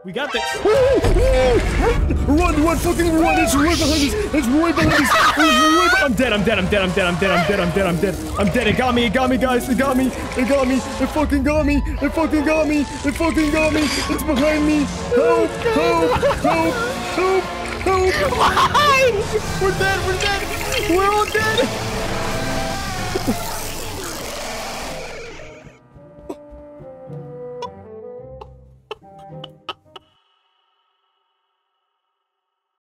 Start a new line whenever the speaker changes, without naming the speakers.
We got this.
Run, fucking run. It's right behind us. It's right behind us.
I'm dead. It got me, guys. It got me. It fucking got me. It fucking got me. It's behind me. Help. Why? We're dead. We're all dead.